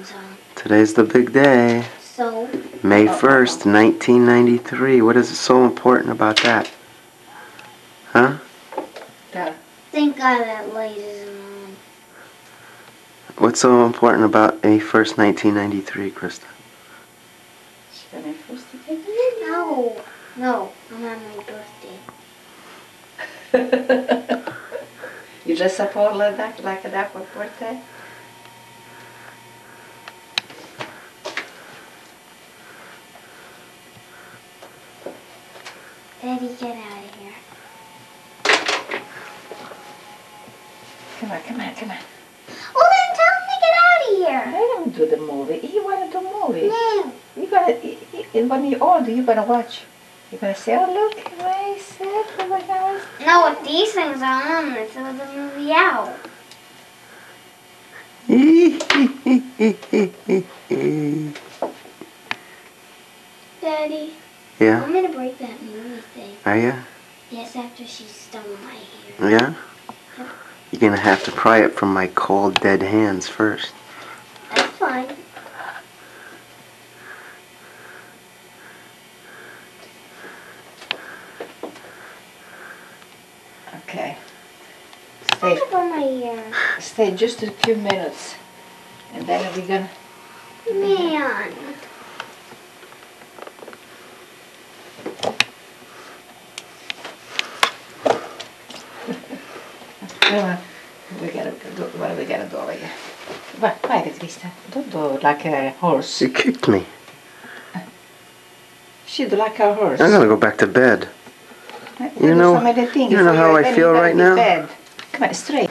Today's the big day. So? May 1st, 1993. What is so important about that? Huh? Thank God that light isn't on. What's so important about May 1st, 1993, Krysta? No. No, I'm on my birthday. You dress up all like that for birthday? Daddy, get out of here. Come on. Well, then tell him to get out of here. I don't do the movie. You want to do movie? No. When you're older, you're going to watch. You're going to say, oh, look, I said, No, with these things on, let's throw the movie out. Daddy. Yeah? I'm going to break that movie thing. Are you? Yes, after she's done with my hair. Yeah? Yep. You're gonna have to pry it from my cold, dead hands first. That's fine. Okay. Stay for my ear. Stay just a few minutes. And then we're gonna... Man. We gotta do, what are we gonna do over here? Vai, Krysta. Don't do like a horse. You kicked me. She do like a horse. I'm gonna go back to bed. You know how I feel right now? Bed. Come on, straight.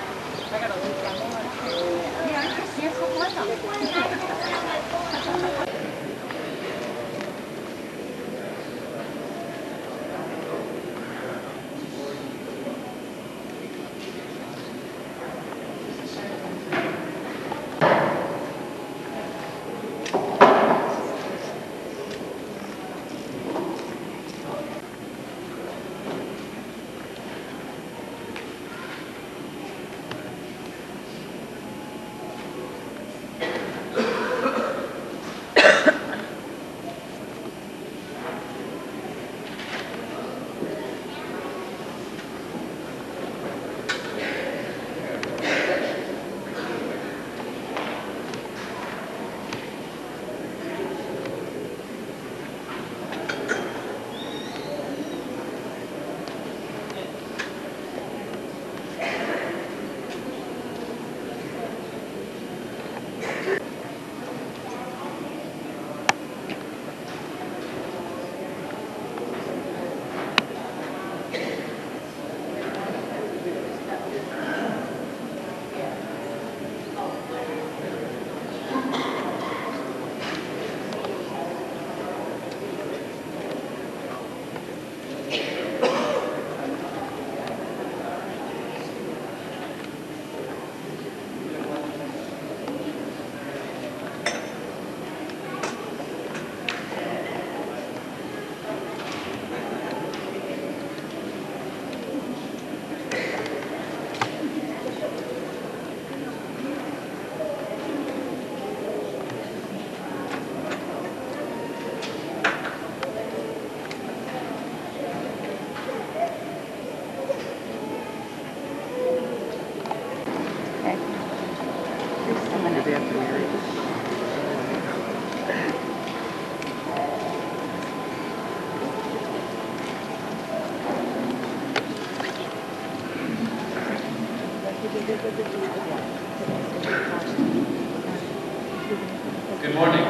Good morning.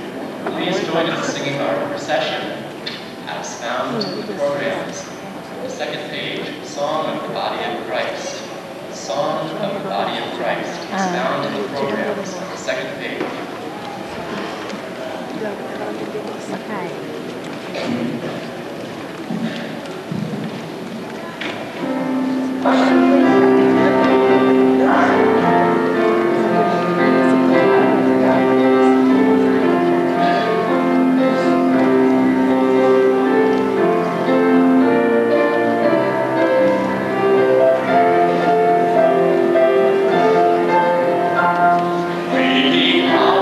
Please join in singing our procession, Housebound to the programs. The second page, Song of the Body of Christ. Song of the Body of Christ is found in the programs on the second page. We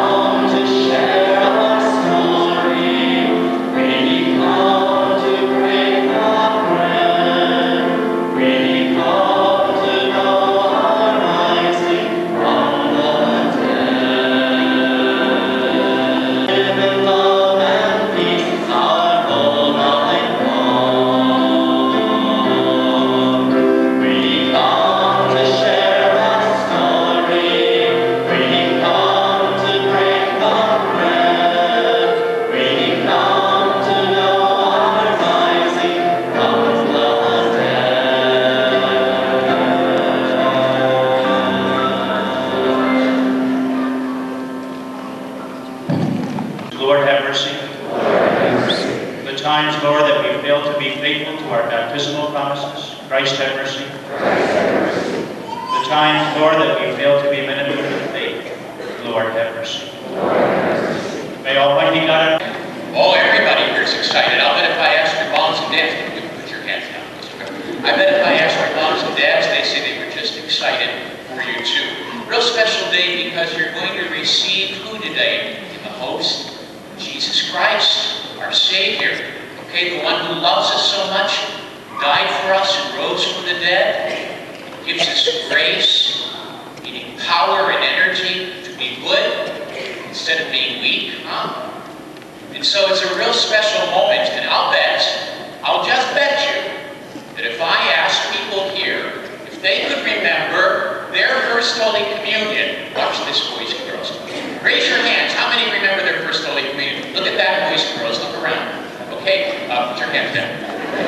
Lord, have mercy. The times, Lord, that we fail to be faithful to our baptismal promises, Christ, have mercy. The times, Lord, that we fail to be men and women of faith, Lord, have mercy. May Almighty God... Oh, everybody here is excited. I'll bet if I asked your moms and dads, put your hands down. I bet if I asked your moms and dads, they say they were just excited for you too. Real special day because you're going to receive who today? In the host, Jesus Christ, our Savior. Okay, the one who loves us so much, died for us and rose from the dead, gives us grace, meaning power and energy to be good instead of being weak, huh? And so it's a real special moment, and I'll just bet you, that if I asked people here if they could remember their first Holy Communion, watch this, boys and girls. Raise your hands. How many remember their first Holy Communion? Look at that, boys and girls. Look around. Okay, put your hands down.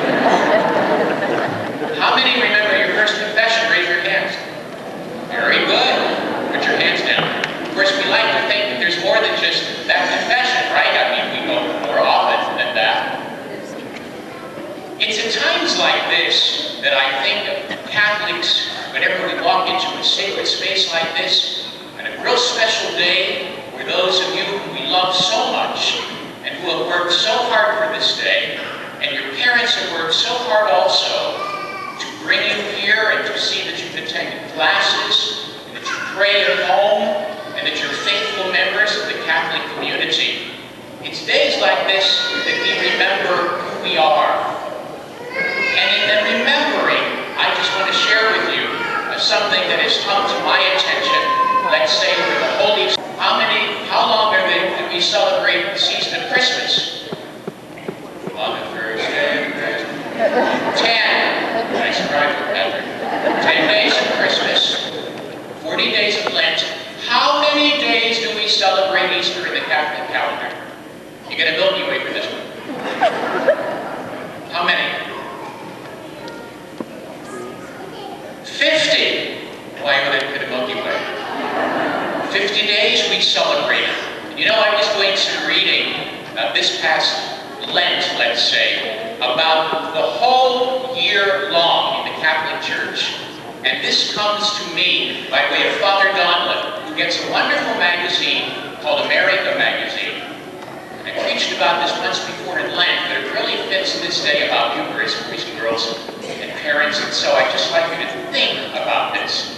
How many remember your first confession? Raise your hands. Very good. Put your hands down. Of course, we like to think that there's more than just that confession, right? I mean, we go more often than that. It's at times like this that I think of Catholics whenever we walk into a sacred space like this, and a real special day where those of you who we love so much and who have worked so hard for this day, and your parents have worked so hard also to bring you here and to see that you've attended classes, and that you pray at home, and that you're faithful members of the Catholic community. It's days like this that we remember who we are. And in the remembering, I just want to share with you something that has come to my attention. Let's say we're the Holy... How long are they that we celebrate the season of Christmas? On the first day of Christmas. 10. Nice try for Patrick. 10 days of Christmas. 40 days of Lent. How many days do we celebrate Easter in the Catholic calendar? You get a Milky Way for this one. How many? 50. Why would I get a Milky Way? 50 days we celebrate. You know, I was doing some reading this past Lent, let's say, about the whole year long in the Catholic Church. And this comes to me by way of Father Donlin, who gets a wonderful magazine called America Magazine. I preached about this once before in Lent, but it really fits this day about Eucharist, boys and girls, and parents, and so I'd just like you to think about this.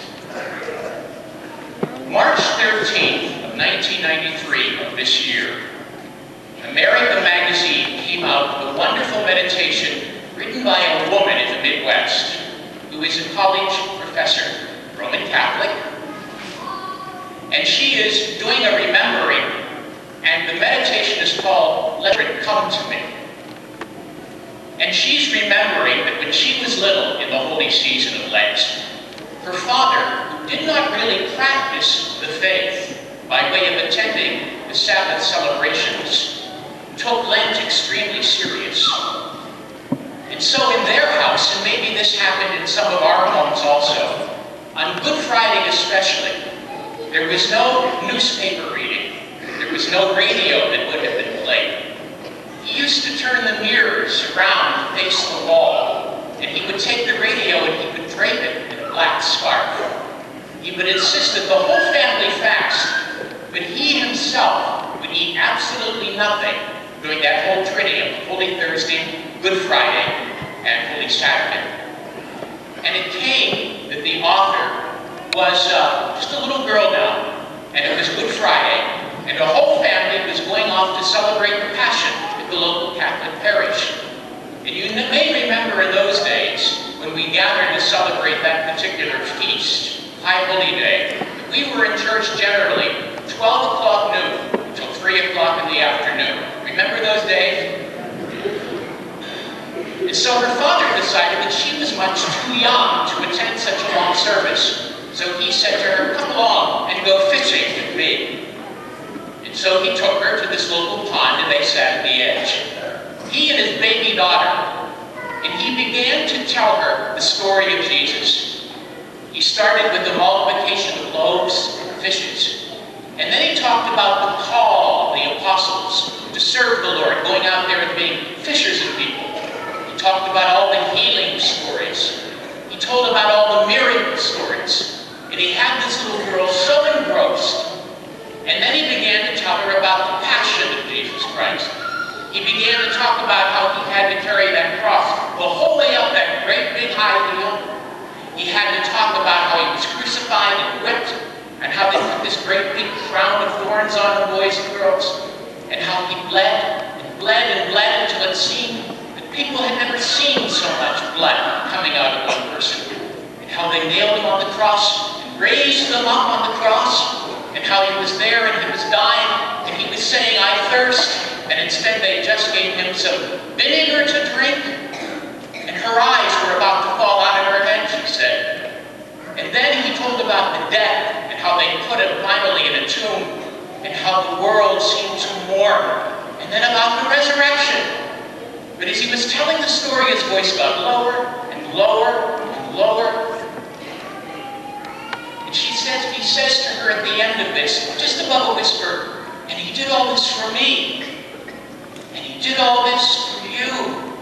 March 13th of 1993 of this year, America Magazine came out with a wonderful meditation written by a woman in the Midwest who is a college professor, Roman Catholic, and she is doing a remembering, and the meditation is called Let It Come to Me. And she's remembering that when she was little in the holy season of Lent, her father, who did not really practice the faith by way of attending the Sabbath celebrations, took Lent extremely serious. And so in their house, and maybe this happened in some of our homes also, on Good Friday especially, there was no newspaper reading. There was no radio that would have been played. He used to turn the mirrors around to face the wall, and he would take the radio and he would drape it in a black scarf. He would insist that the whole family fast, but he himself would eat absolutely nothing during that whole triduum, Holy Thursday, Good Friday, and Holy Saturday. And it came that the author was just a little girl now, and it was Good Friday, and the whole family was going off to celebrate the Passion at the local Catholic parish. And you may remember in those days, when we gathered to celebrate that particular feast, High Holy Day, we were in church generally 12 o'clock noon until 3 o'clock in the afternoon. Remember those days? And so her father decided that she was much too young to attend such a long service. So he said to her, come along and go fishing with me. And so he took her to this local pond and they sat at the edge. He and his baby daughter. And he began to tell her the story of Jesus. He started with the multiplication of loaves and fishes. And then he talked about the call, the apostles, to serve the Lord, going out there and being fishers of people. He talked about all the healing stories. He told about all the miracle stories. And he had this little girl so engrossed. And then he began to tell her about the passion of Jesus Christ. He began to talk about how he had to carry that cross the whole way up that great big high hill. He had to talk about how he was crucified and whipped, and how they put this great big crown of thorns on the boys and girls, and how he bled and bled and bled until it seemed that people had never seen so much blood coming out of one person, and how they nailed him on the cross and raised him up on the cross, and how he was there and he was dying, and he was saying, "I thirst," and instead they just gave him some vinegar to drink, and her eyes were about to fall out of her head, she said. And then he told about the death, and how they put him finally in a tomb, and how the world seemed to mourn, and then about the resurrection. But as he was telling the story, his voice got lower and lower and lower. And he says to her at the end of this, just above a whisper, "And he did all this for me. And he did all this for you."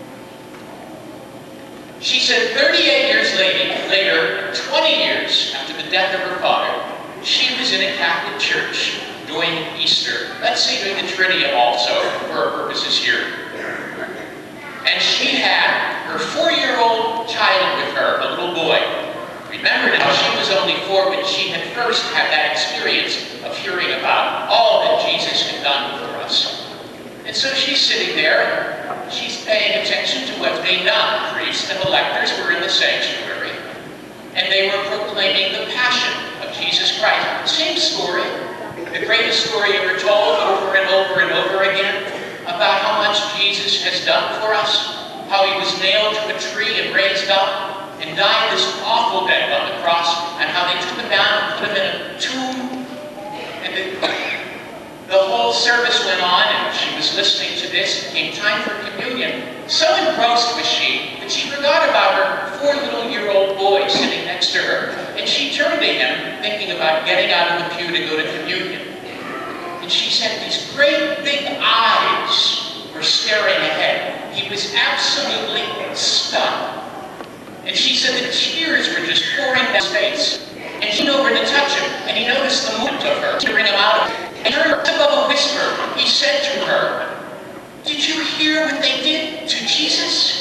She said 38 years later, 20 years after the death of her father, she was in a Catholic church doing Easter. Let's say doing the Triduum also, for our purposes here. And she had her 4-year-old child with her, a little boy. Remember now, she was only 4 when she had first had that experience of hearing about all that Jesus had done for us. And so she's sitting there, and she's paying attention to what they'd done. Priests and electors were in the sanctuary, and they were proclaiming the passion of Jesus Christ. Same story, the greatest story ever told over and over and over again, about how much Jesus has done for us, how he was nailed to a tree and raised up, and died this awful death on the cross, and how they took him down and put him in a tomb. And the whole service went on, and she was listening to this. It came time for communion. So engrossed was she that she forgot about her 4-year-old boy sitting next to her. And she turned to him, thinking about getting out of the pew to go to communion. And she said these great big eyes were staring ahead. He was absolutely stunned. And she said the tears were just pouring down his face. And she went over to touch him, and he noticed the movement of her to bring him out of it. And above a whisper, he said to her, "Did you hear what they did to Jesus?"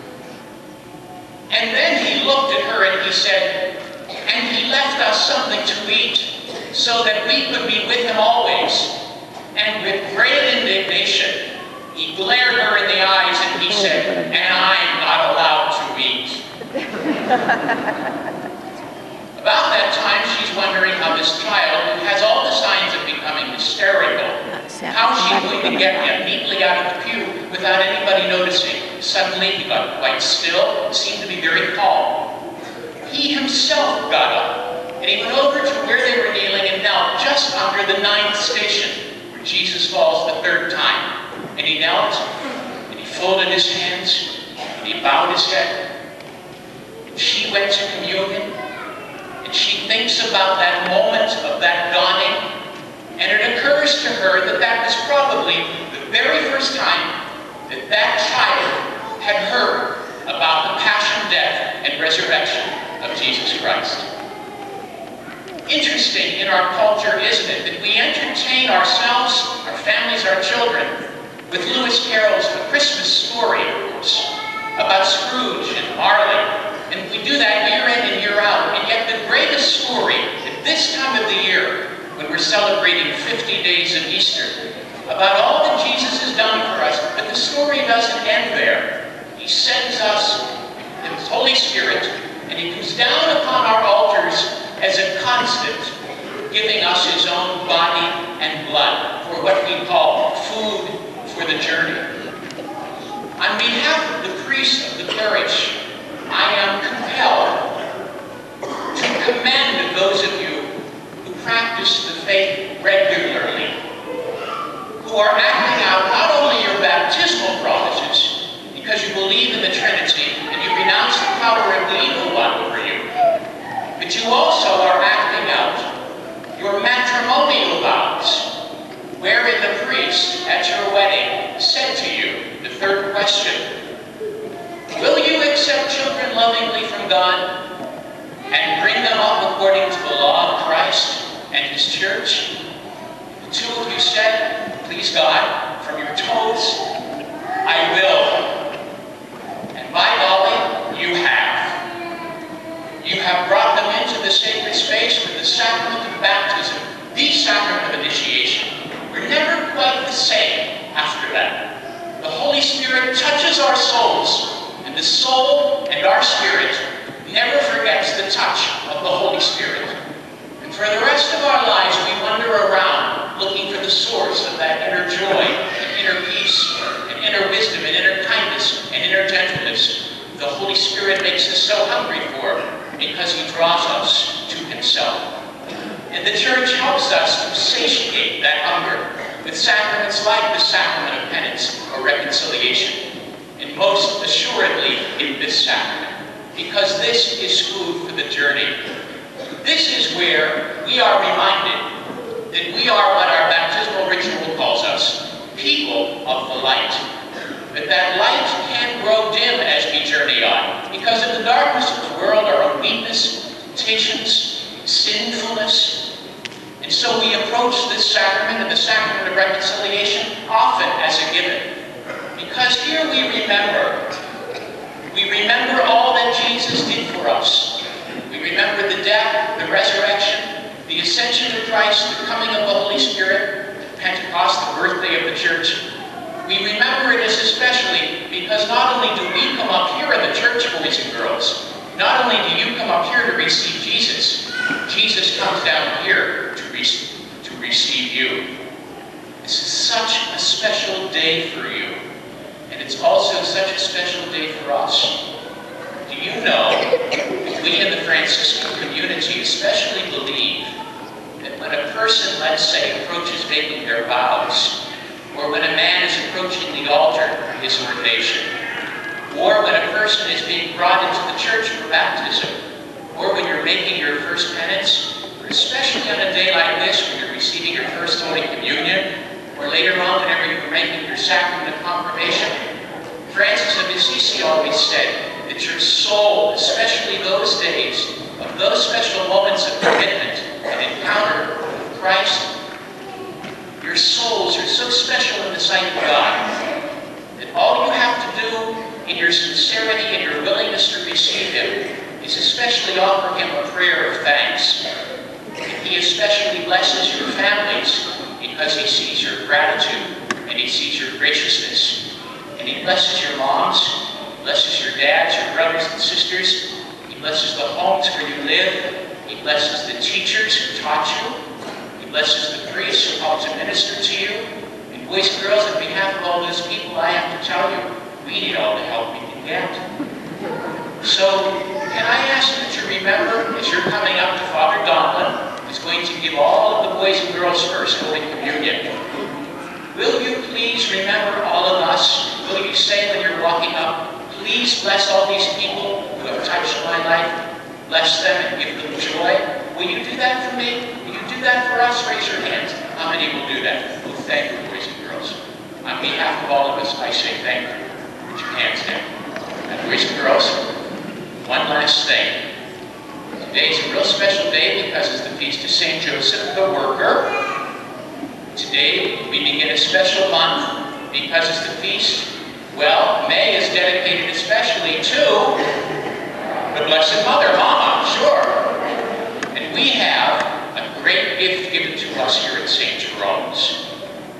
And then he looked at her and he said, "And he left us something to eat, so that we could be with him always." And with great indignation, he glared her in the eyes and he said, "And I'm not allowed to eat." About that time, she's wondering how this child, who has all the signs of becoming hysterical, how she's going to get him neatly out of the pew without anybody noticing. Suddenly, he got quite still, seemed to be very calm. He himself got up, and he went over to where they were kneeling and knelt just under the 9th station, where Jesus falls the 3rd time. And he knelt, and he folded his hands, and he bowed his head. And she went to communion, and she thinks about that moment of that dawning, and it occurs to her that that was probably the very first time that that child had heard about the passion, death, and resurrection of Jesus Christ. Interesting in our culture, isn't it, that we entertain ourselves, our families, our children, with Lewis Carroll's A Christmas Story, of course, about Scrooge and Marley. And we do that year in and year out. And yet the greatest story at this time of the year, when we're celebrating 50 days of Easter, about all that Jesus has done for us, but the story doesn't end there. He sends us His Holy Spirit, and He comes down upon our altars as a constant, giving us His own body and blood for what we call food for the journey. On behalf of the priests of the parish, I am compelled to commend those of you who practice the faith regularly, who are acting out not only your baptismal promises, because you believe in the Trinity and you renounce the power of the evil one over you, but you also are acting out your matrimonial vows, wherein the and his church? The two of you said, please God, from your toes, I will. And by golly, you have. You have brought them into the sacred space with the sacrament of baptism, the sacrament of initiation. We're never quite the same after that. The Holy Spirit touches our souls, and the soul and our spirit never forgets the touch of the Holy Spirit. And for the rest of our lives, we wander around looking for the source of that inner joy, and inner peace, and inner wisdom, and inner kindness, and inner gentleness. The Holy Spirit makes us so hungry for, because he draws us to himself. And the church helps us to satiate that hunger with sacraments like the sacrament of penance or reconciliation, and most assuredly in this sacrament, because this is food for the journey. This is where we are reminded that we are what our baptismal ritual calls us, people of the light. But that light can grow dim as we journey on, because in the darkness of the world our own weakness, temptations, sinfulness. And so we approach this sacrament and the sacrament of reconciliation often as a given. Because here we remember all that Jesus did for us. We remember the death, the resurrection, the ascension of Christ, the coming of the Holy Spirit, Pentecost, the birthday of the church. We remember it as especially because not only do we come up here in the church, boys and girls, not only do you come up here to receive Jesus, Jesus comes down here to receive you. This is such a special day for you, and it's also such a special day for us. Do you know that we in the Franciscan community especially believe that when a person, let's say, approaches making their vows, or when a man is approaching the altar for his ordination, or when a person is being brought into the church for baptism, or when you're making your first penance, or especially on a day like this when you're receiving your first Holy Communion, or later on whenever you're making your sacrament of confirmation, Francis of Assisi always said that your soul, especially those days, of those special moments of commitment and encounter with Christ, your souls are so special in the sight of God that all you have to do in your sincerity and your willingness to receive Him is especially offer Him a prayer of thanks. And He especially blesses your families because He sees your gratitude and He sees your graciousness. And He blesses your moms, He blesses your dads, your brothers and sisters. He blesses the homes where you live. He blesses the teachers who taught you. He blesses the priests who help to minister to you. And boys and girls, on behalf of all those people, I have to tell you, we need all the help we can get. So, can I ask you to remember, as you're coming up to Father Donlin, who's going to give all of the boys and girls first Holy Communion, will you please remember all of us? Will you say when you're walking up, please bless all these people who have touched my life, bless them and give them joy? Will you do that for me? Will you do that for us? Raise your hands. How many will do that? Well, thank you, boys and girls. On behalf of all of us, I say thank you. Put your hands down. And boys and girls, one last thing. Today's a real special day because it's the feast of St. Joseph the Worker. Today we begin a special month because it's the feast. Well, May is dedicated especially to the Blessed Mother, Mama, sure. And we have a great gift given to us here at St. Jerome's.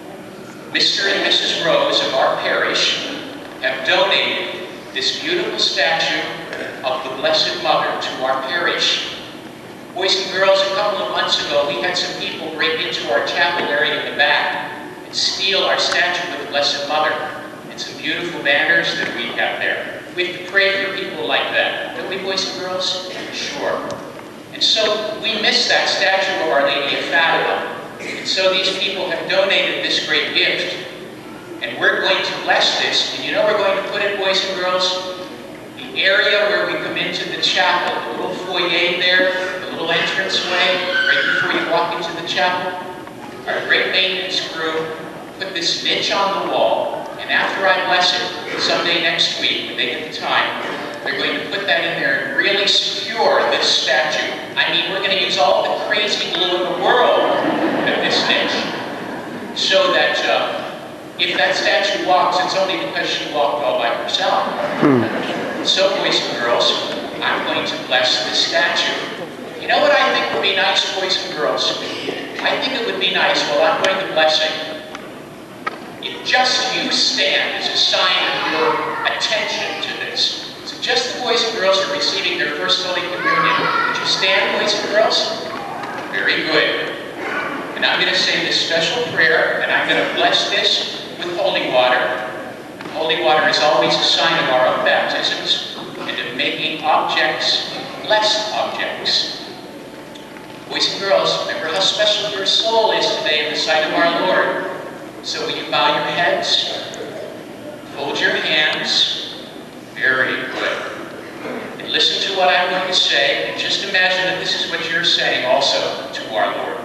Mr. and Mrs. Rose of our parish have donated this beautiful statue of the Blessed Mother to our parish. Boys and girls, a couple of months ago, we had some people break into our chapel area in the back and steal our statue of the Blessed Mother and some beautiful banners that we have there. We have to pray for people like that. Don't we, boys and girls? Sure. And so we miss that statue of Our Lady of Fatima. And so these people have donated this great gift. And we're going to bless this. And you know where we're going to put it, boys and girls? The area where we come into the chapel, the little foyer there, the little entranceway, right before you walk into the chapel. Our great maintenance crew put this niche on the wall. And after I bless it, someday next week, when they get the time, they're going to put that in there and really secure this statue. I mean, we're going to use all the crazy glue in the world at this niche, so that if that statue walks, it's only because she walked all by herself. So, boys and girls, I'm going to bless this statue. You know what I think would be nice, boys and girls? I think it would be nice, while I'm doing the blessing, if just you stand as a sign of your attention to this. So just the boys and girls are receiving their first Holy Communion. Would you stand, boys and girls? Very good. And I'm going to say this special prayer, and I'm going to bless this with holy water. Holy water is always a sign of our own baptisms and of making objects blessed objects. Boys and girls, remember how special your soul is today in the sight of our Lord. So will you bow your heads? Fold your hands. Very good. And listen to what I'm going to say, and just imagine that this is what you're saying also to our Lord.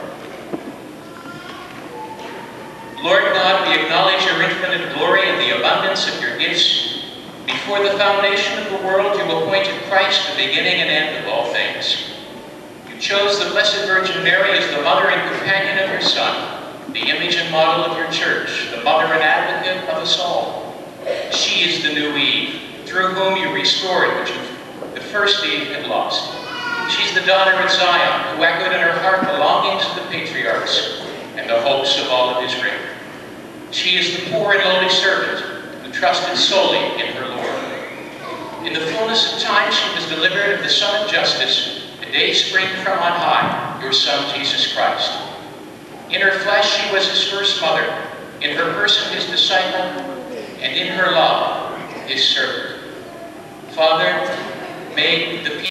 Lord God, we acknowledge your infinite glory and the abundance of your gifts. Before the foundation of the world, you appointed Christ the beginning and end of all things. You chose the Blessed Virgin Mary as the mother and companion of your Son, the image and model of your church, the mother and advocate of us all. She is the new Eve, through whom you restored what the first Eve had lost. She's the daughter of Zion, who echoed in her heart the longings of the patriarchs and the hopes of all of Israel. She is the poor and lowly servant who trusted solely in her Lord. In the fullness of time, she was delivered of the Son of Justice, the day spring from on high, your Son, Jesus Christ. In her flesh, she was his first mother, in her person, his disciple, and in her love, his servant. Father, may the people